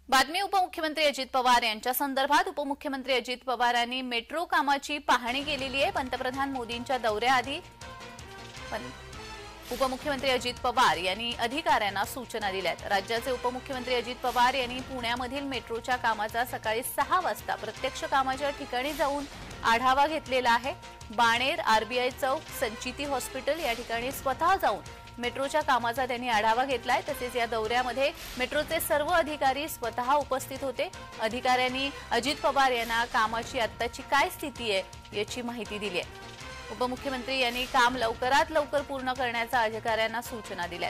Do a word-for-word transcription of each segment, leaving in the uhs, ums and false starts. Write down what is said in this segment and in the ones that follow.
बातमी उपमुख्यमंत्री अजित पवार यांच्या संदर्भात उपमुख्यमंत्री अजित पवारांनी मेट्रो कामाची पाहणी केलेली आहे। पंतप्रधान मोदींच्या दौऱ्याआधी उपमुख्यमंत्री अजित पवार यांनी अधिकाऱ्यांना सूचना दिल्यात। राज्याचे उपमुख्यमंत्री अजित पवार यांनी पुण्यामधील मेट्रोच्या कामाचा सकाळी सहा वाजता प्रत्यक्ष कामाच्या ठिकाणी जाऊन आढावा घेतलेला आहे। बाणेर, आरबीआय चौक, संचिती हॉस्पिटल या ठिकाणी स्वतः जाऊन मेट्रोच्या कामाचा त्यांनी आढावा घेतलाय। तसेच या दौऱ्यामध्ये मेट्रोचे सर्व अधिकारी स्वतः उपस्थित होते। अधिकाऱ्यांनी अजित पवार यांना कामाची आत्ताची काय स्थिती आहे याची माहिती दिली आहे। उपमुख्यमंत्री यांनी काम लवकरात लवकर पूर्ण करण्याचा अधिकाऱ्यांना सूचना दिल्यात।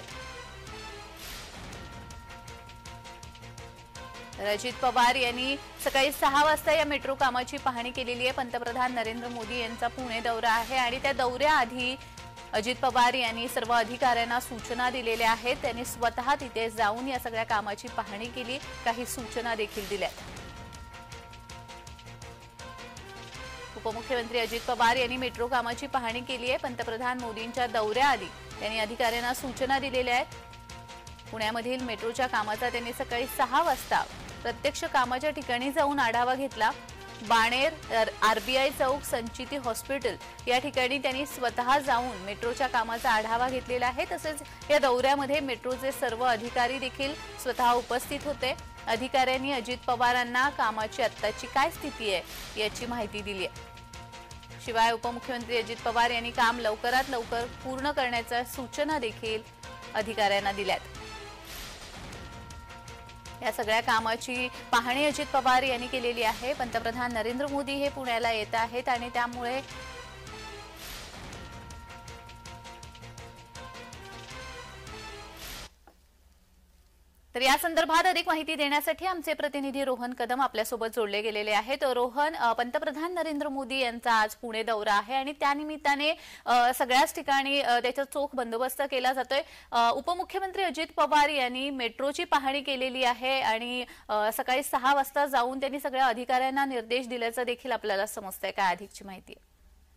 अजित पवार यांनी सकाळी सहा वाजता या मेट्रो कामाची पाहणी केलेली आहे। पंतप्रधान नरेंद्र मोदी यांचा पुणे दौरा आहे आणि त्या दौऱ्याआधी अजित पवार यांनी सर्व अधिकाऱ्यांना सूचना दिलेल्या आहेत। त्यांनी स्वतः तिथे जाऊन या सगळ्या कामाची पाहणी केली, काही सूचना देखील दिल्यात। उपमुख्यमंत्री अजित पवार यांनी मेट्रो कामाची पाहणी केली आहे। पंतप्रधान मोदींच्या दौऱ्याआधी त्यांनी अधिकाऱ्यांना सूचना दिलेल्या आहेत। पुण्यामधील मेट्रोच्या कामाचा त्यांनी सकाळी सहा वाजता प्रत्यक्ष कामाच्या ठिकाणी जाऊन आढावा घेतला। बाणेर, आरबीआय चौक, संचिती हॉस्पिटल या ठिकाणी त्यांनी स्वतः जाऊन मेट्रोच्या कामाचा आढावा घेतलेला आहे। तसेच या दौऱ्यामध्ये मेट्रोचे सर्व अधिकारी देखील स्वतः उपस्थित होते। अधिकाऱ्यांनी अजित पवारांना कामाची आत्ताची काय स्थिती आहे याची माहिती दिली आहे। शिवाय उपमुख्यमंत्री अजित पवार यांनी काम लवकरात लवकर पूर्ण करण्याच्या सूचना देखील अधिकाऱ्यांना दिल्यात। या सगळ्या कामाची पाहणी अजित पवार यांनी केलेली आहे। पंतप्रधान नरेंद्र मोदी हे पुण्याला येत आहेत आणि त्यामुळे तर या संदर्भात अधिक माहिती देण्यासाठी आमचे प्रतिनिधी रोहन कदम आपल्यासोबत जोडले गेलेले आहेत। रोहन, पंतप्रधान नरेंद्र मोदी यांचा आज पुणे दौरा आहे आणि त्यानिमित्ताने सगळ्याच ठिकाणी त्याचा चोख बंदोबस्त केला जातोय। उपमुख्यमंत्री अजित पवार यांनी मेट्रोची पाहणी केलेली आहे आणि सकाळी सहा वाजता जाऊन त्यांनी सगळ्या अधिकाऱ्यांना निर्देश दिल्याचं देखील आपल्याला समजतंय। काय अधिकची माहिती आहे?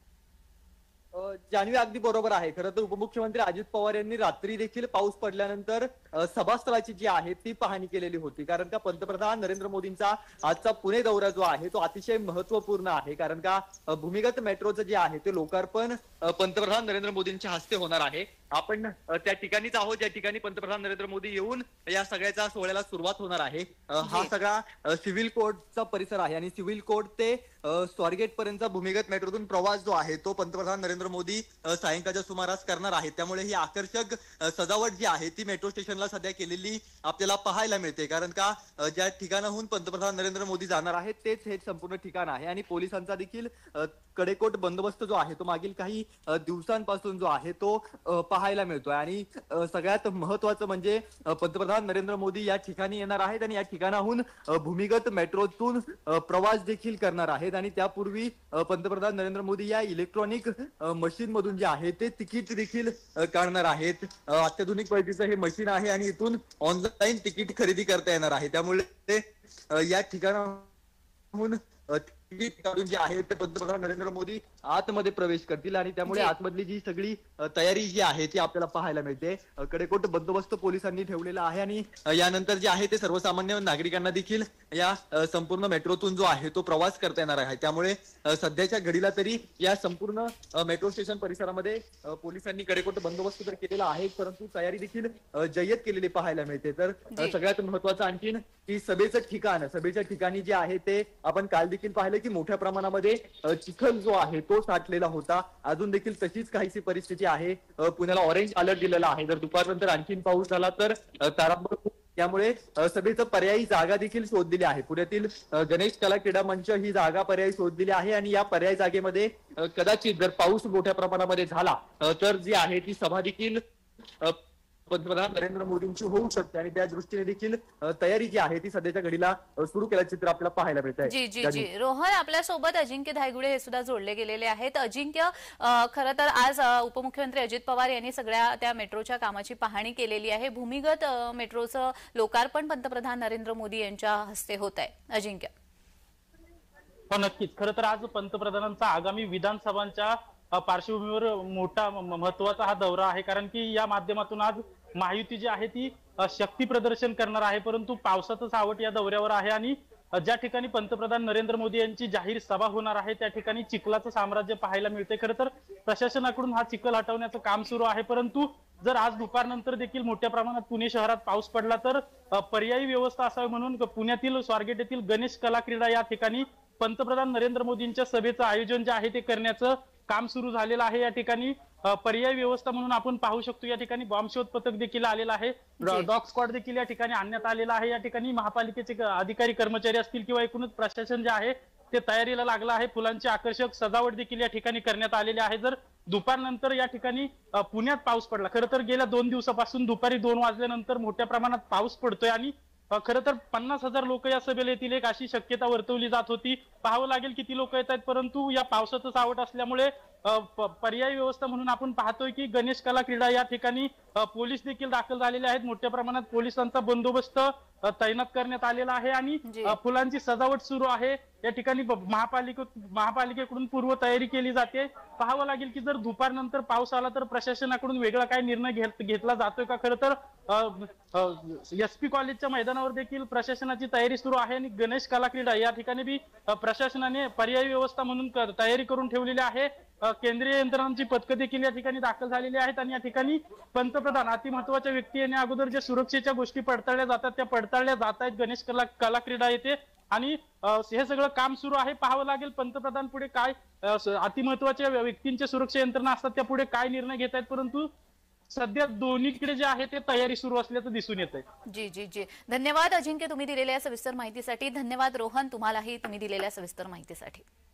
जान्हवी, अगदी बरोबर आहे। खरं तर उपमुख्यमंत्री अजित पवार यांनी रात्री देखील पाऊस पडल्यानंतर सभास्थळाची जी आहे ती पाहणी केलेली होती। कारण का पंतप्रधान नरेंद्र मोदींचा आजचा पुणे दौरा जो आहे तो अतिशय महत्वपूर्ण आहे। कारण का भूमिगत मेट्रोचं जे आहे ते लोकार्पण पंतप्रधान नरेंद्र मोदींच्या हस्ते होणार आहे। आपण त्या ठिकाणीच आहोत ज्या ठिकाणी पंतप्रधान नरेंद्र मोदी येऊन या सगळ्याच्या सोहळ्याला सुरुवात होणार आहे। हा सगळा सिव्हिल कोर्टचा परिसर आहे आणि सिव्हिल कोर्ट ते स्वारगेट पर्यंतचा भूमिगत मेट्रोतून प्रवास जो आहे तो पंतप्रधान नरेंद्र मोदी सायंकाळच्या सुमारास करणार आहेत। त्यामुळे ही आकर्षक सजावट जी आहे ती मेट्रो स्टेशनला सध्या केलेली आपल्याला पाहायला मिळते। कारण का ज्या ठिकाणाहून पंतप्रधान नरेंद्र मोदी जाणार आहेत तेच हे संपूर्ण ठिकाण आहे आणि पोलिसांचा देखील कडेकोट बंदोबस्त जो आहे तो मागील काही दिवसांपासून जो आहे तो पाहायला मिळतोय। आणि सगळ्यात महत्वाचं म्हणजे पंतप्रधान नरेंद्र मोदी या ठिकाणी येणार आहेत आणि या ठिकाणाहून भूमिगत मेट्रोतून प्रवास देखील करणार आहेत आणि त्यापूर्वी पंतप्रधान नरेंद्र मोदी या इलेक्ट्रॉनिक मशीन मधून जे आहे ते तिकीट देखील काढणार आहेत। अत्याधुनिक पद्धतीचं हे मशीन आहे आणि इथून ऑनलाईन तिकीट खरेदी करता येणार आहे। त्यामुळे या ठिकाणाहून तिकीट काढून जे आहे ते पंतप्रधान नरेंद्र मोदी आतमध्ये प्रवेश करतील आणि त्यामुळे आतमधली जी सगळी तयारी जी आहे ती आपल्याला पाहायला मिळते। कडेकोट बंदोबस्त पोलिसांनी ठेवलेला आहे आणि यानंतर जे आहे ते सर्वसामान्य नागरिकांना देखील या संपूर्ण मेट्रोतून जो आहे तो प्रवास करता येणार आहे। त्यामुळे सध्याच्या घडीला तरी या संपूर्ण मेट्रो स्टेशन परिसरामध्ये पोलिसांनी कडेकोट बंदोबस्त तर केलेला आहे, परंतु तयारी देखील जय्यत केलेली पाहायला मिळते। तर सगळ्यात महत्वाचं आणखीन की सभेचं ठिकाण, सभेच्या ठिकाणी जे आहे ते आपण काल देखील पाहिलं की मोठ्या प्रमाणामध्ये चिखल जो आहे तो साठलेला होता। अजून देखील तशीच काहीशी परिस्थिती आहे। पुण्याला ऑरेंज अलर्ट दिलेला आहे। जर दुपारनंतर आणखीन पाऊस झाला तर तारांबळ, त्यामुळे सभेचं पर्यायी जागा देखील शोधलेली आहे। पुण्यातील गणेश कला क्रीडा मंच ही जागा पर्यायी शोधलेली आहे आणि या पर्यायी जागेमध्ये कदाचित जर पाऊस मोठ्या प्रमाणामध्ये झाला तर जी आहे ती सभा देखील पंतप्रधान नरेंद्र मोदींची होऊ शकते आणि त्या दृष्टीने देखील तयारी जी आहे ती सध्याच्या घडीला सुरू केल्याचं चित्र आपल्याला पाहायला मिळत आहे। जी जी जी रोहन, आपल्यासोबत अजिंक्य धायगुडे हे सुद्धा जोडले गेलेले आहेत। अजिंक्य, खरं तर आज उपमुख्यमंत्री अजित पवार यांनी सगळ्या त्या मेट्रोच्या कामाची पाहणी केलेली आहे। भूमिगत मेट्रोचं लोकार्पण पंतप्रधान नरेंद्र मोदी यांच्या हस्ते होत आहे। अजिंक्य, हो नक्कीच। खरं तर आज पंतप्रधानांचा आगामी विधानसभांच्या पार्श्वभूमीवर मोठा महत्वाचा हा दौरा आहे। कारण की या माध्यमातून आज महायुती जी आहे ती अ, शक्ती प्रदर्शन करणार आहे, परंतु पावसाचं सावट या दौऱ्यावर आहे आणि अ, ज्या ठिकाणी पंतप्रधान नरेंद्र मोदी यांची जाहीर सभा होणार आहे त्या ठिकाणी चिखलाचं साम्राज्य पाहायला मिळते। खरं तर प्रशासनाकडून हा चिखल हटवण्याचं काम सुरू आहे, परंतु जर आज दुपारनंतर देखील मोठ्या प्रमाणात पुणे शहरात पाऊस पडला तर अ, पर्यायी व्यवस्था असावी म्हणून पुण्यातील स्वारगेट येथील गणेश कला क्रीडा या ठिकाणी पंतप्रधान नरेंद्र मोदींच्या सभेचं आयोजन जे आहे ते करण्याचं काम सुरू झालेलं आहे। या ठिकाणी अ, पर्यायी व्यवस्था म्हणून आपण पाहू शकतो या ठिकाणी बॉम्ब शोध पथक देखील आलेलं आहे, डॉग स्क्वॉड देखील या ठिकाणी आणण्यात आलेला आहे। या ठिकाणी महापालिकेचे अधिकारी कर्मचारी असतील किंवा एकूणच प्रशासन जे आहे ते तयारीला लागलं आहे। फुलांची आकर्षक सजावट देखील या ठिकाणी करण्यात आलेली आहे। जर दुपारनंतर या ठिकाणी अ, पुण्यात पाऊस पडला, खरं तर गेल्या दोन दिवसापासून दुपारी दोन वाजल्यानंतर मोठ्या प्रमाणात पाऊस पडतोय आणि अ, खरं तर पन्नास हजार लोक या सभेला येतील एक अशी शक्यता वर्तवली जात होती। पाहावं लागेल किती लोक येत आहेत, परंतु या पावसाचं सावट असल्यामुळे अ, प- पर्यायी व्यवस्था म्हणून आपण पाहतोय की गणेश कला क्रीडा या ठिकाणी अ, पोलीस देखील दाखल झालेले आहेत। मोठ्या प्रमाणात पोलिसांचा बंदोबस्त अ, तैनात करण्यात आलेला आहे आणि जी. अ, फुलांची सजावट सुरू आहे। या ठिकाणी ब- महापालिके महापालिकेकडून पूर्व तयारी केली जाते। पाहावं लागेल की जर दुपारनंतर पाऊस आला तर प्रशासनाकडून वेगळा काय निर्णय घेत- घेतला जातोय का। खरं तर एस पी कॉलेजच्या मैदानावर देखील प्रशासनाची तयारी सुरू आहे आणि गणेश कला क्रीडा या ठिकाणी बी अ, प्रशासनाने पर्यायी व्यवस्था म्हणून क- तयारी करून ठेवलेली आहे। अ, केंद्रीय यंत्रणांची पथकं देखील या ठिकाणी दाखल झालेली आहेत आणि या ठिकाणी पंतप्रधान अति महत्वाच्या व्यक्ती येण्या अगोदर ज्या सुरक्षेच्या गोष्टी पडताळल्या जातात त्या पडताळल्या जात आहेत गणेश कला कला क्रीडा येथे आणि अ, हे सगळं काम सुरू आहे। पाहावं लागेल पंतप्रधान पुढे काय अ, स- अति महत्वाच्या व्यक्तींच्या सुरक्षा यंत्रणा असतात त्या पुढे काय निर्णय घेत आहेत, परंतु सध्या दोन्हीकडे जे आहे ते तयारी सुरू असल्याचं दिसून येत आहे। जी जी जी धन्यवाद अजिंक्य, तुम्ही दिलेल्या सविस्तर माहितीसाठी। धन्यवाद रोहन, तुम्हालाही तुम्ही दिलेल्या सविस्तर माहितीसाठी।